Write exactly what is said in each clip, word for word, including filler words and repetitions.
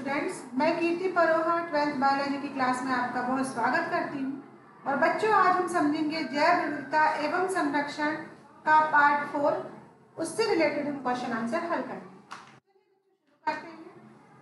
Students, मैं Kirti Paroha twelfth biology की class में आपका बहुत स्वागत करती हूँ। और बच्चों, आज हम समझेंगे जैव विविधता एवं संरक्षण का पार्ट फोर। उससे रिलेटेड हम क्वेश्चन आंसर हल करेंगे। करते हैं।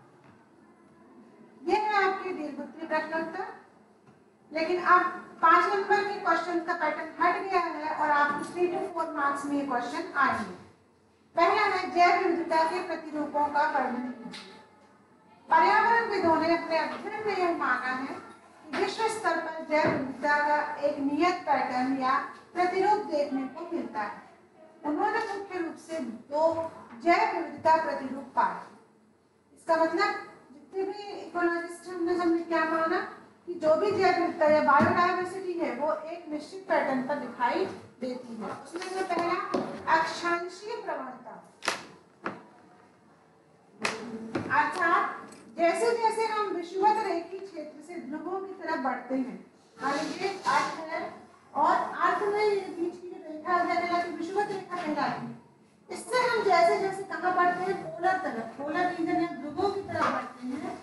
यह है आपके दीर्घोत्तरीय प्रश्नोत्तर, लेकिन अब पांच नंबर के क्वेश्चन का पैटर्न हट गया है और आपको थ्री टू फोर मार्क्स में ये क्वेश्चन आएंगे। पहला है जैव विविधता के प्रतिरूपों का वर्णन कीजिए। पर्यावरणविदों ने अपने अध्ययन में यह माना है कि विश्व स्तर पर जैव विविधता का एक नियत पैटर्न या प्रतिरूप देखने को मिलता है। उन्होंने मुख्य रूप से दो जैव विविधता प्रतिरूप पाए। इसका मतलब जितने भी इकोलॉजिस्ट हमने हमने क्या माना कि जो भी जैव विविधता या बायोडायवर्सिटी है वो एक निश्चित पैटर्न पर दिखाई देती है। उसमें से पहला अक्षांशीय प्रवणता, अर्थात जैसे जैसे हम विषुवत रेखीय क्षेत्र से ध्रुवों की तरफ बढ़ते हैं, मान लीजिए अर्थ है और अर्थ में ये बीच की जो रेखा है विषुवत रेखा कहलाती है। इससे हम जैसे जैसे कहाँ बढ़ते हैं, पोलर तरफ, पोलर रीजन या ध्रुवों की तरफ बढ़ते हैं,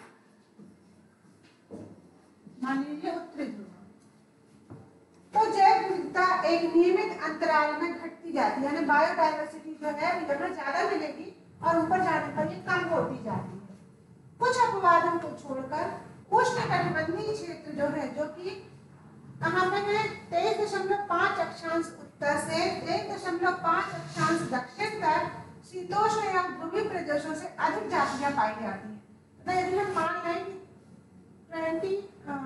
मान लीजिए उत्तरी ध्रुव, तो जैव विविधता एक नियमित अंतराल में घटती जाती है, यानी बायोडायवर्सिटी जो है यहाँ ज्यादा मिलेगी और ऊपर जाने पर ये कम होती जाती है। कुछ अपवादों को छोड़कर उष्णकटिबंधीय क्षेत्र जो है, जो कि कहाँ पे है, तेईस दशमलव पाँच अक्षांश उत्तर से एक दशमलव पाँच अक्षांश दक्षिण तक शीतोष्ण या ध्रुवीय प्रदेशों से अधिक जातियां पाई जाती हैं। तो यदि हम मान लें कि twenty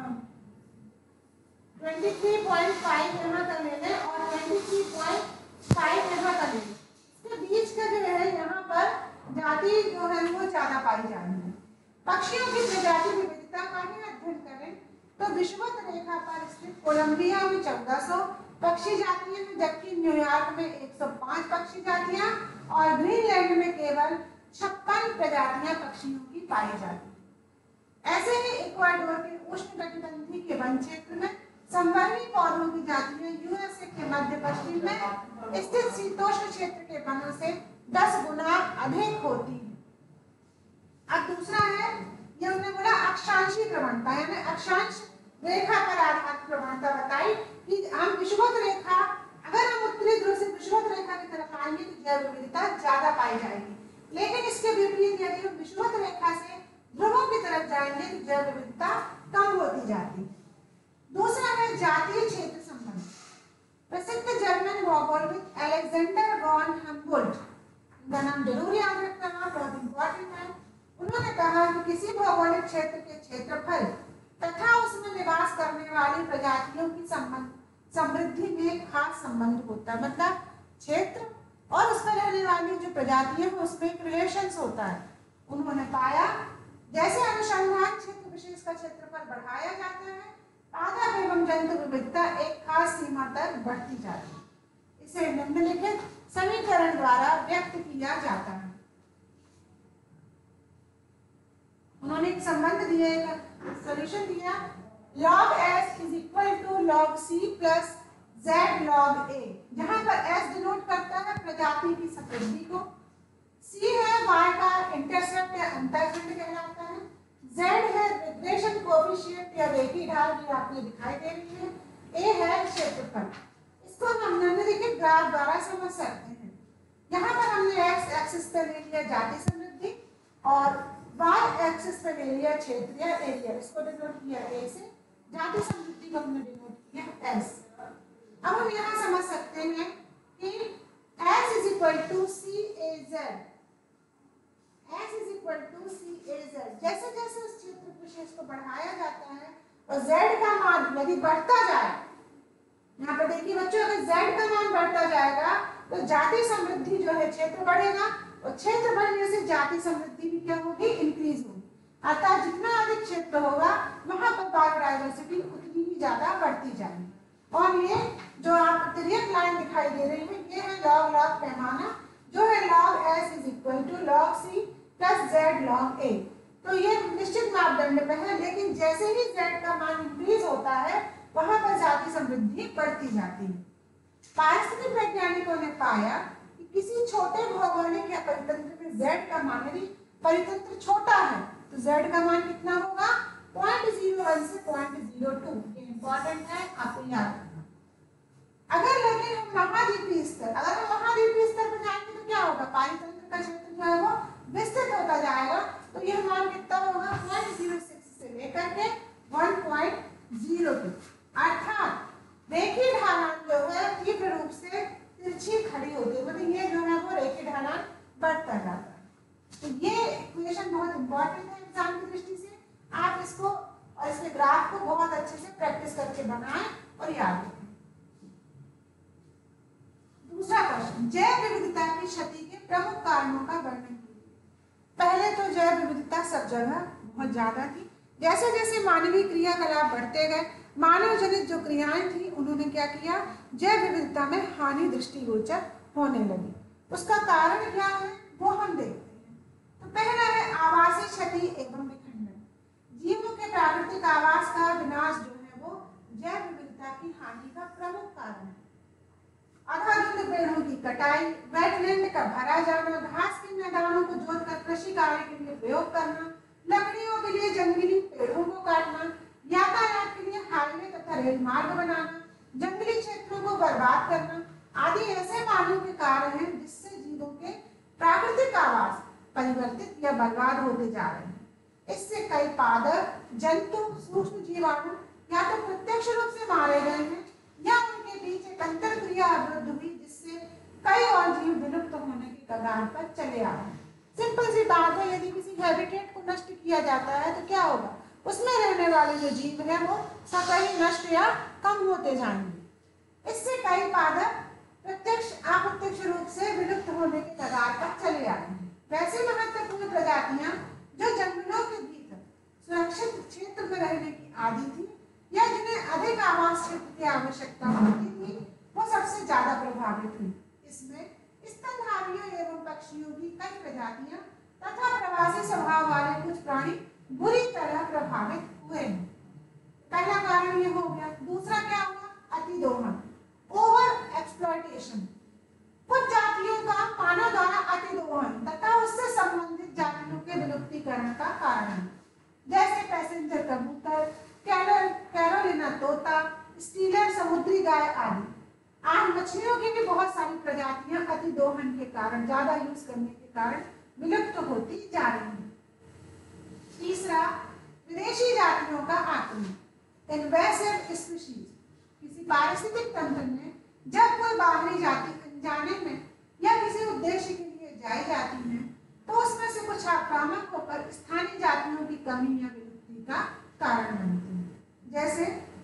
twenty three point five यहाँ का ले लें और ट्वेंटी थ्री पॉइंट फाइव यहाँ का ले लें, इसके बीच का जो है यहाँ पर जाति जो है वो ज्यादा पाई जा रही है। पक्षियों की प्रजाति विविधता का ही अध्ययन करें तो विषुवत रेखा पर स्थित कोलंबिया में चौदह सौ पक्षी जातियां हैं, जबकि न्यूयॉर्क में एक सौ पाँच पक्षी जातियां और ग्रीनलैंड में केवल छप्पन प्रजातियां पक्षियों की पाई जाती हैं। ऐसे ही इक्वाडोर के उष्णकटिबंधीय के वन क्षेत्र में संवर्णी पौधों की जातियां यूएसए के मध्य पश्चिम में स्थित शीतोष्ण क्षेत्र के वनों से दस गुना अधिक होती है। अब दूसरा है, ये उन्होंने बोला अक्षांशीय प्रवणता, यानी अक्षांश रेखा पर आधारित प्रवणता बताई कि हम विषुवत रेखा, अगर हम उत्तरी ध्रुव से विषुवत रेखा की तरफ आएंगे तो जैव विविधता ज्यादा पाई जाएगी, लेकिन इसके विपरीत यदि हम विषुवत रेखा से ध्रुवों की तरफ जाएंगे तो जैव विविधता कम होती जाती है। दूसरा है जातीय क्षेत्र संबंध। प्रसिद्ध जर्मन भौगोलिक अलेक्जेंडर वॉन हम्बोल्ट, इनका नाम जरूर याद रखना, बहुत इंपॉर्टेंट है। उन्होंने कहा कि किसी भौगोलिक क्षेत्र के क्षेत्रफल तथा उसमें निवास करने वाली प्रजातियों की संबंध समृद्धि में खास संबंध होता है। मतलब क्षेत्र और उसमें रहने वाली जो प्रजातियां हैं उसमें एक रिलेशंस होता है। उन्होंने पाया जैसे अनुसंधान क्षेत्र विशेष का क्षेत्रफल बढ़ाया जाता है, पादप एवं जंतु विविधता एक खास सीमा तक बढ़ती जाती है। इसे निम्नलिखित समीकरण द्वारा व्यक्त किया जाता है। उन्होंने एक संबंध दिया, एक सॉल्यूशन दिया, log s is equal to log c plus z log a, जहां पर s डिनोट करता है प्रजाति की समृद्धि को, c है y का इंटरसेप्ट या अंतरखंड कहलाता है, z है रिग्रेशन कोएफिशिएंट या रेखीय ढाल भी आपको दिखाई दे रही है, a है क्षेत्रफल। इसको हम निम्नलिखित ग्राफ द्वारा समझ सकते हैं। यहाँ पर हमने x एक्सिस पर ले लिया जाति समृद्धि और y एक्सिस पर ले लिया क्षेत्र या एरिया, इसको डिनोट किया a से, जाति समृद्धि को हमने डिनोट किया s। अब हम यहाँ समझ सकते हैं कि s is equal to c a z, s is equal to c a z, जैसे जैसे उस क्षेत्र विशेष को बढ़ाया जाता है और z का मान यदि बढ़ता जाए, यहाँ पर देखिए बच्चों, अगर z का मान बढ़ता जाएगा तो जाति समृद्धि जो है क्षेत्र बढ़ेगा और क्षेत्र बढ़ने से जाति समृद्धि भी क्या होगी, इंक्रीज होगी। अर्थात जितना अधिक क्षेत्र होगा वहां पर बायोडायवर्सिटी उतनी ही ज्यादा बढ़ती जाएगी। और ये जो आप तिर्यक लाइन दिखाई दे रही है, ये है लॉग लॉग पैमाना, जो है log s is equal to log c plus z log a। तो ये निश्चित मापदंड पे है, लेकिन जैसे ही z का मान इंक्रीज होता है वहां पर जाति समृद्धि बढ़ती जाती है। पारिस्थितिक वैज्ञानिकों ने पाया कि किसी छोटे भौगोलिक या परितंत्र में z का मान यदि परितंत्र छोटा है तो तो z का मान कितना होगा, पॉइंट जीरो वन से पॉइंट जीरो टू। ये इंपॉर्टेंट है, आपको याद रखना। अगर लेकिन हम महाद्वीपीय स्तर, अगर हम महाद्वीपीय स्तर पर जाएंगे तो क्या होगा, पारितंत्र का क्षेत्र जो है वो विस्तृत होता जाएगा। तो यह मान कितना होगा, पॉइंट जीरो सिक्स से लेकर के वन पॉइंट जीरो टू। अर्थात रेखीय ढलान जो है तीव्र रूप से तिरछी खड़ी होती है, मतलब ये जो है वो रेखीय ढलान बढ़ता जाता है। तो ये इक्वेशन बहुत इंपॉर्टेंट है एग्जाम की दृष्टि से। आप इसको और इसके ग्राफ को बहुत अच्छे से प्रैक्टिस करके बनाएं और याद रखें। दूसरा क्वेश्चन, जैव विविधता की क्षति के प्रमुख कारणों का वर्णन कीजिए। पहले तो जैव विविधता सब जगह बहुत ज्यादा थी। जैसे जैसे मानवीय क्रियाकलाप बढ़ते गए, मानव जनित जो क्रियाएं थी उन्होंने क्या किया, जैव विविधता में हानि दृष्टिगोचर होने लगी। उसका कारण क्या है वो हम देखते हैं। तो पहला है आवासीय क्षति एवं विखंडन। जीवों के प्राकृतिक आवास का विनाश जो है वो जैव विविधता की हानि का प्रमुख कारण है। अधाधुंध पेड़ों की कटाई, वेटलैंड का भरा जाना, घास के मैदानों को जोतकर कृषि कार्य के लिए प्रयोग करना, लकड़ियों के लिए जंगली पेड़ों को काटना, यातायात के लिए हाईवे तथा रेल मार्ग बनाना, जंगली क्षेत्रों को बर्बाद करना आदि ऐसे मानव के कार्य हैं जिससे जीवों के प्राकृतिक आवास परिवर्तित या बर्बाद होते जा रहे हैं। इससे कई पादप, जंतु, सूक्ष्म जीवाणु या तो प्रत्यक्ष रूप से मारे गए हैं या उनके बीच एक अंतर क्रिया अवरुद्ध हुई, जिससे कई और जीव विलुप्त होने की कगार पर चले आ रहे हैं। सिंपल सी बात है, यदि किसी हैबिटेट को नष्ट किया जाता है तो क्या होगा, उसमें रहने वाले जो जीव हैं वो स्वतः ही नष्ट या कम होते जाएंगे। इससे कई पादप प्रत्यक्ष अप्रत्यक्ष रूप से विलुप्त होने की कगार पर चले आ रहे हैं। वैसे महत्वपूर्ण प्रजातियां जो जंगलों के भीतर सुरक्षित क्षेत्र में रहने की आदी थी या जिन्हें अधिक आवास क्षेत्र की आवश्यकता होती थी, वो सबसे ज्यादा प्रभावित हुई। इसमें स्तनधारियों एवं पक्षियों की कई प्रजातियां तथा प्रवासी स्वभाव वाले कुछ प्राणी बुरी तरह प्रभावित हुए हैं। पहला कारण ये हो गया। दूसरा क्या हुआ, अतिदोहन, ओवर एक्सप्लॉयटेशन। कुछ जातियों का मानव द्वारा अतिदोहन तथा उससे संबंधित जातियों के विलुप्तीकरण का कारण है, जैसे पैसेंजर कबूतर, कैरोलिना तोता, स्टीलर समुद्री गाय आदि। आज मछलियों की भी बहुत सारी प्रजातियां अतिदोहन के कारण, ज्यादा यूज करने के कारण विलुप्त होती जा रही हैं। तीसरा, विदेशी जातियों का आक्रमण, इन्वेसिव स्पीशीज। किसी पारिस्थितिक तंत्र में जब कोई बाहरी जाति अनजाने में या किसी उद्देश्य के लिए जाई जाती है तो उसमें से कुछ आक्रामक होकर स्थानीय जातियों की कमी या विलुप्ति का कारण बनते हैं। जैसे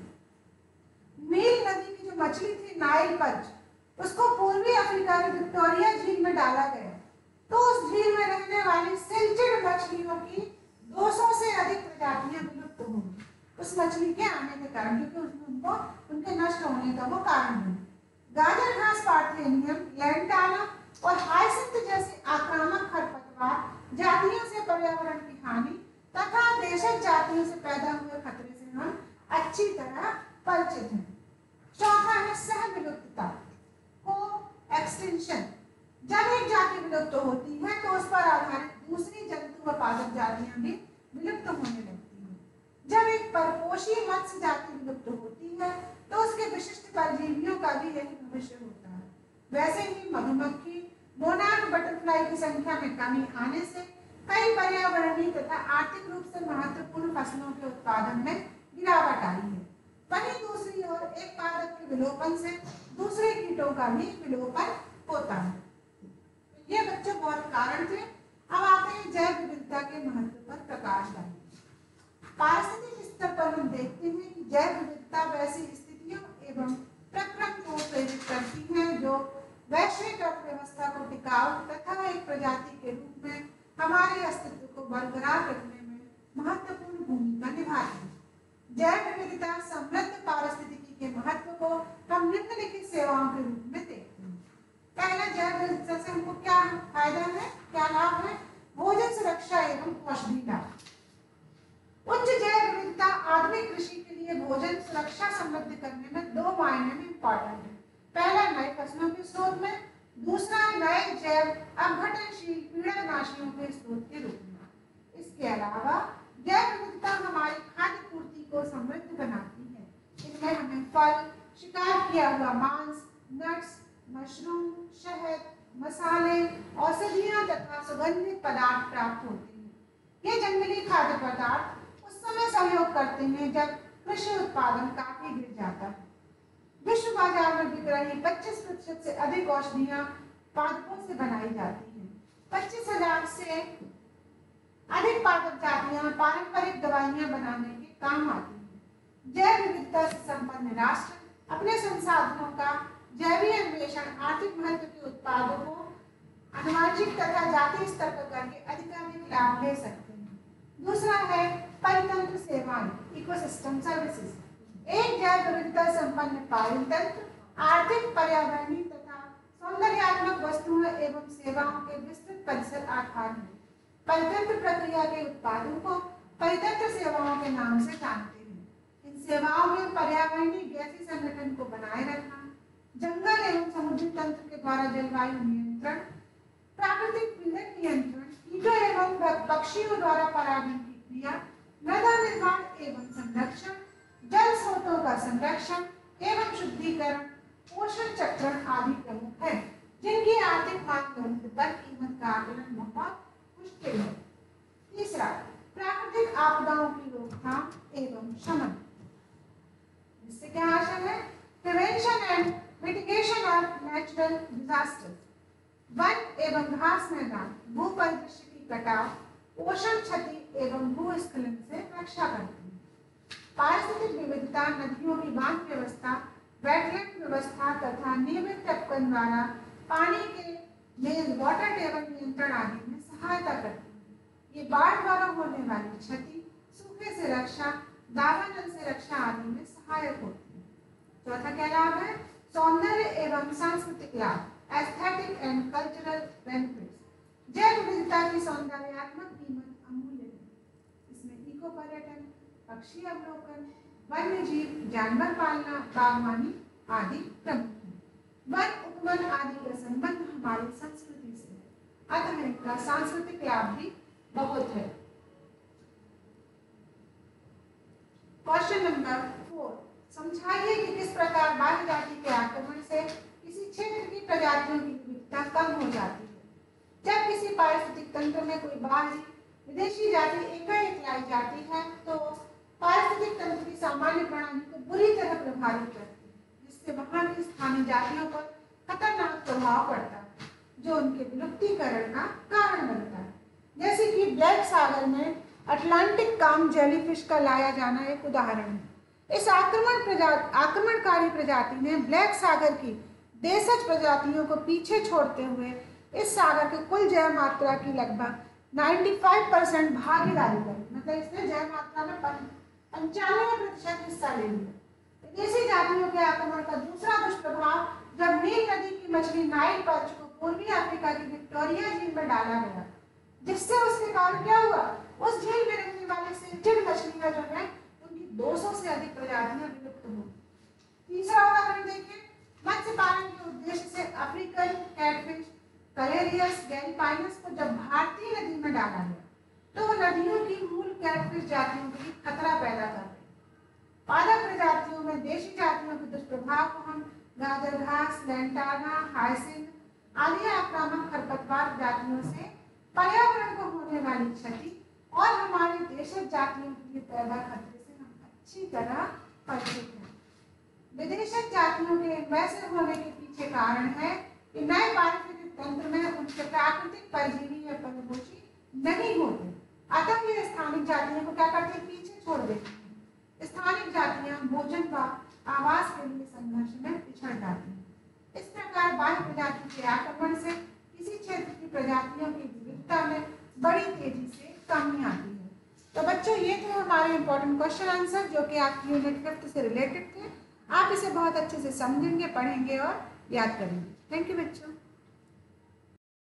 नील नदी की जो मछली थी नाइल पर्च, उसको पूर्वी अफ्रीका की विक्टोरिया झील में डाला गया तो उस झील में रहने वाली सिल्चेड मछलियों की दो सौ से अधिक प्रजातियां विलुप्त हो गई उस मछली के आने के कारण, क्योंकि उसमें उनको उनके नष्ट होने का वो कारण बने। गाजर घास, पार्थेनियम, लैंटाना और हाइसिंथ जैसे आक्रामक खरपतवार जातियों से पर्यावरण की हानि तथा देशज जातियों से पैदा हुए खतरे से हम अच्छी तरह परिचित हैं। चौथा है सह विलुप्तता, को एक्सटेंशन। जब एक जाति विलुप्त होती है तो उस पर आधारित दूसरी जंतु व पादप जातियां भी विलुप्त होने लगती हैं। जब एक परपोषी मत्स्य जाति विलुप्त होती है तो उसके विशिष्ट परजीवियों का भी यही भविष्य होता है। वैसे ही मधुमक्खी, मोनार्क बटरफ्लाई की संख्या में कमी आने से कई पर्यावरणीय तथा आर्थिक रूप से महत्वपूर्ण फसलों के उत्पादन में गिरावट आई है। वहीं दूसरी ओर एक पादप के विलोपन से दूसरे कीटों का भी विलोपन होता है। ये बच्चों बहुत कारण थे। अब आते हैं जैव विविधता के महत्व पर प्रकाश डालने। पारिस्थितिक स्तर पर हम देखते हैं कि जैव विविधता वैसी स्थितियों एवं प्रक्रम को प्रेरित करती है जो वैश्विक अर्थव्यवस्था को टिकाऊ तथा एक प्रजाति के रूप में हमारे अस्तित्व को बरकरार रखने में महत्वपूर्ण भूमिका निभाती है। जैव विविधता समृद्ध पारिस्थितिकी के महत्व को हम निम्नलिखित सेवाओं के रूप में देखते हैं। पहला, जैव विविधता से हमको क्या फायदा है, क्या लाभ है? भोजन सुरक्षा एवं औषधि लाभ। उच्च जैव विविधता आधुनिक कृषि के लिए भोजन सुरक्षा समृद्ध करने में दो मायने में इंपॉर्टेंट है। पहला, नए फसलों के स्रोत में, दूसरा नए जैव अपघटनशील पीड़कनाशियों के स्रोत के रूप में। इस इसके अलावा जैव विविधता हमारी खाद्य पूर्ति को समृद्ध बनाती है। इनमें हमें फल, शिकार किया हुआ मांस, नट्स, मशरूम, शहद, मसाले, औषधियां तथा सुगंधित पदार्थ प्राप्त होते हैं। ये जंगली खाद्य पदार्थ उस समय सहयोग करते हैं जब कृषि उत्पादन काफी गिर जाता है। विश्व बाजार में बिक रही पच्चीस प्रतिशत से अधिक औषधियां पादपों से बनाई जाती हैं। पच्चीस हजार से अधिक पादप जातियां पारंपरिक दवाइयां बनाने के काम आती हैं। जैव विविधता से संपन्न राष्ट्र अपने संसाधनों का जैवीय अन्वेषण आर्थिक महत्व के उत्पादों को आनुवंशिक तथा जातीय स्तर पर करके अधिकाधिक लाभ ले सकते हैं। दूसरा है परितंत्र सेवाएं, इकोसिस्टम सर्विसेज। एक जैव विविधता संपन्न परितंत्र आर्थिक, पर्यावरणीय तथा सौंदर्यात्मक वस्तुओं एवं सेवाओं के विस्तृत परिसर आधार है। परितंत्र प्रक्रिया के उत्पादों को परितंत्र सेवाओं के नाम से जानते हैं। इन सेवाओं में पर्यावरणीय गैसीय संगठन को बनाए रखना, जंगल एवं समुद्री तंत्र के द्वारा जलवायु नियंत्रण, प्राकृतिक पीड़न नियंत्रण, कीटों एवं पक्षियों द्वारा परागण की क्रिया, मृदा निर्माण एवं संरक्षण, जल स्रोतों का संरक्षण एवं शुद्धिकरण, पोषण चक्रण आदि प्रमुख है, जिनकी आर्थिक मानदंड पर कीमत का आकलन बहुत मुश्किल है। तीसरा, प्राकृतिक आपदाओं की रोकथाम एवं शमन। इससे क्या आशय है? Prevention and mitigation of natural disasters. वन एवं घास मैदान भू परिदृश्य की कटाव, पोषण क्षति एवं भूस्खलन से रक्षा करते हैं। पारिस्थितिक विविधता, नदियों की बांध व्यवस्था, वेटलैंड व्यवस्था तथा नियमित टपकन द्वारा पानी के में वाटर टेबल नियंत्रण आदि में सहायता करती है। ये बाढ़ द्वारा होने वाली क्षति, सूखे से रक्षा, दावानल से रक्षा आदि में सहायक होती है। चौथा क्या लाभ है? सौंदर्य एवं सांस्कृतिक लाभ, एस्थेटिक एंड कल्चरल बेनिफिट्स। जैव विविधता की सौंदर्यात्मक कीमत अमूल्य है। इसमें इको पर्यटन, पक्षी अवलोकन, वन्य जीव, जानवर पालना, बागवानी आदि प्रमुख हैं। वन उपवन आदि का संबंध हमारी संस्कृति से है, अतः इनका सांस्कृतिक लाभ भी बहुत है। क्वेश्चन नंबर फोर, समझाइए कि किस प्रकार बाह्य जाति के आक्रमण से किसी क्षेत्र की प्रजातियों की विविधता कम हो जाती है। जब किसी पारिस्थितिक तंत्र में कोई बाहरी विदेशी जाति एकाएक लाई जाती है तो पारिस्थितिक तंत्र की सामान्य प्रणाली को बुरी तरह प्रभावित करती है, जिससे वहां की स्थानीय जातियों पर खतरनाक प्रभाव पड़ता है, जो उनके विलुप्तीकरण का कारण बनता है। जैसे कि ब्लैक सागर में अटलांटिक काम जेलीफिश का लाया जाना एक उदाहरण है। इस आक्रमण प्रजाति आक्रमणकारी प्रजाति ने ब्लैक सागर की देशज प्रजातियों को पीछे छोड़ते हुए इस सागर के कुल जैव मात्रा की लगभग पचानवे परसेंट भागीदारी करी। मतलब इसने जैव मात्रा में पंचानवे प्रतिशत हिस्सा ले लिया। विदेशी जातियों के आक्रमण का दूसरा दुष्प्रभाव, जब नील नदी की मछली नाइल पर्च को पूर्वी अफ्रीका की विक्टोरिया झील में डाला गया, जिससे उसके कारण क्या हुआ, उस झील में रहने वाले सिल्टेड मछलियां जो है उनकी दो सौ से अधिक प्रजातियां विलुप्त हो। तीसरा उदाहरण देखिए, मत्स्य पालन के उद्देश्य से अफ्रीकन कैटफिश कलेरियस गैरीपाइनस को जब भारतीय नदी में डाला गया तो नदियों की मूल कैटफिश जातियों के लिए खतरा पैदा कर गई। पादप प्रजातियों में देशी जातियों के दुष्प्रभाव को हम गाजर घास, लैंटाना, हाइसिंथ आदि आक्रामक खरपतवार जातियों से पर्यावरण को होने वाली क्षति और हमारी देशज जातियों के लिए पैदा खतरे से हम अच्छी तरह परिचित हैं। विदेशज जातियों के वैसे होने के पीछे कारण है कि नए पारिस्थितिक तंत्र में उनके प्राकृतिक परजीवी या परपोषी नहीं होते, अतः ये स्थानिक जातियों को क्या करते हैं, पीछे छोड़ देते हैं। स्थानिक जातियां भोजन व आवास के लिए संघर्ष में पिछड़ जाती हैं। इस प्रकार बाह्य प्रजाति के आक्रमण से किसी क्षेत्र की प्रजातियों की विविधता में बड़ी तेजी से कमी आती है। तो बच्चों, ये थे हमारे इम्पोर्टेंट क्वेश्चन आंसर जो कि आपकी यूनिट फिफ्थ से रिलेटेड थे। आप इसे बहुत अच्छे से समझेंगे, पढ़ेंगे और याद करेंगे। थैंक यू बच्चों।